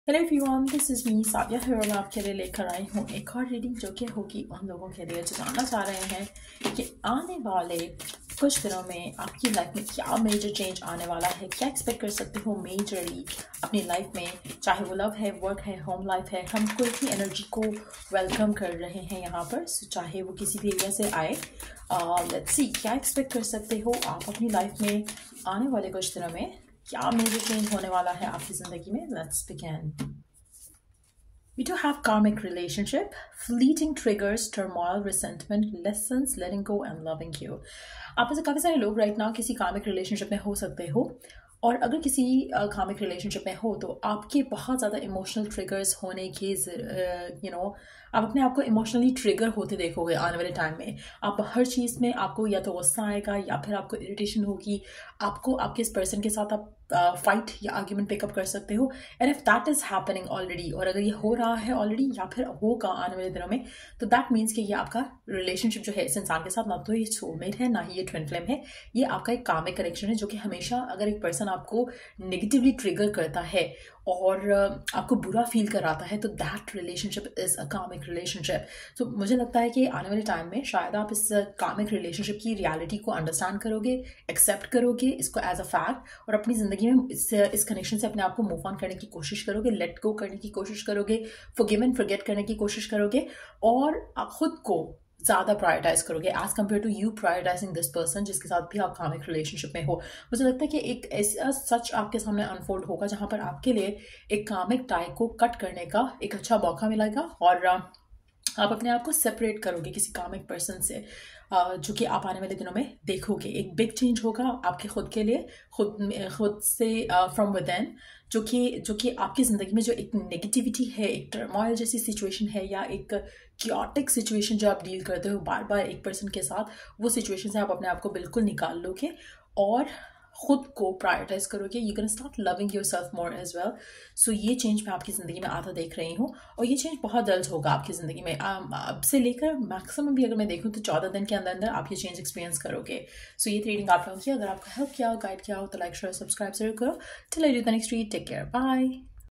Hello everyone, this is me Sadia है और मैं आपके लिए लेकर आई हूँ एक और रीडिंग जो कि होगी उन लोगों के लिए जो जानना चाह रहे हैं कि आने वाले कुछ दिनों में आपकी लाइफ में क्या मेजर चेंज आने वाला है, क्या एक्सपेक्ट कर सकते हो मेजरली अपनी लाइफ में, चाहे वो लव है, वर्क है, होम लाइफ है। हम कोई की एनर्जी को वेलकम कर रहे हैं यहाँ पर, चाहे वो किसी भी एरिया से आए। लेट्स सी क्या एक्सपेक्ट कर सकते हो आप अपनी लाइफ में आने वाले कुछ दिनों में, क्या मेजर चेंज होने वाला है आपकी ज़िंदगी में। Let's begin. We do have karmic relationship, fleeting triggers, turmoil, resentment, lessons, letting go and loving you. आप में से काफ़ी सारे लोग राइट नाउ किसी कार्मिक रिलेशनशिप में हो सकते हो, और अगर किसी कार्मिक रिलेशनशिप में हो तो आपके बहुत ज़्यादा इमोशनल ट्रिगर्स होने की आप अपने आप को इमोशनली ट्रिगर होते देखोगे आने वाले टाइम में। आप हर चीज़ में आपको या तो गुस्सा आएगा या फिर आपको इरिटेशन होगी, आपको आपके इस पर्सन के साथ आप फाइट या आर्ग्यूमेंट पिकअप कर सकते हो। And if that is happening already, और अगर ये हो रहा है ऑलरेडी या फिर होगा आने वाले दिनों में, तो दैट मीन्स कि ये आपका रिलेशनशिप जो है इस इंसान के साथ, ना तो ये सोलमेट है ना ही ये ट्विन फ्लेम है, ये आपका एक कार्मिक कनेक्शन है। जो कि हमेशा अगर एक पर्सन आपको नेगेटिवली ट्रिगर करता है और आपको बुरा फील कराता है, तो दैट रिलेशनशिप इज अ कार्मिक रिलेशनशिप। तो मुझे लगता है कि आने वाले टाइम में शायद आप इस कार्मिक रिलेशनशिप की रियलिटी को अंडरस्टैंड करोगे, एक्सेप्ट करोगे इसको एज अ फैक्ट, और अपनी जिंदगी में इस कनेक्शन से अपने आप को मूव ऑन करने की कोशिश करोगे, लेट गो करने की कोशिश करोगे, फॉरगिव एंड फॉरगेट करने की कोशिश करोगे, और आप खुद को ज़्यादा प्रायोरिटाइज करोगे as compared to you prioritising this person जिसके साथ भी आप कार्मिक रिलेशनशिप में हो। मुझे लगता है कि एक ऐसा सच आपके सामने अनफोल्ड होगा जहाँ पर आपके लिए एक कार्मिक टाई को कट करने का एक अच्छा मौका मिलेगा, और आप अपने आप को सेपरेट करोगे किसी कार्मिक पर्सन से, जो कि आप आने वाले दिनों में देखोगे। एक बिग चेंज होगा आपके खुद के लिए, खुद से फ्रॉम विदिन, जो कि आपकी ज़िंदगी में जो एक नेगेटिविटी है, एक टर्मोइल जैसी सिचुएशन है, या एक क्योटिक सिचुएशन जो आप डील करते हो बार बार एक पर्सन के साथ, वो सिचुएशन से आप अपने आप को बिल्कुल निकाल लोगे और खुद को प्रायोरिटाइज करोगे। You can start loving yourself more as well. So ये चेंज मैं आपकी ज़िंदगी में आता देख रही हूँ, और ये चेंज बहुत जल्द होगा आपकी ज़िंदगी में। अब से लेकर मैक्सिमम भी अगर मैं देखूँ तो 14 दिन के अंदर अंदर आप ये चेंज एक्सपीरियंस करोगे। सो ये रीडिंग आप लोगों की अगर आपको हेल्प किया हो, गाइड किया हो, तो लाइक शेयर सब्सक्राइब जरूर करो। Till I do the next read, take care, bye.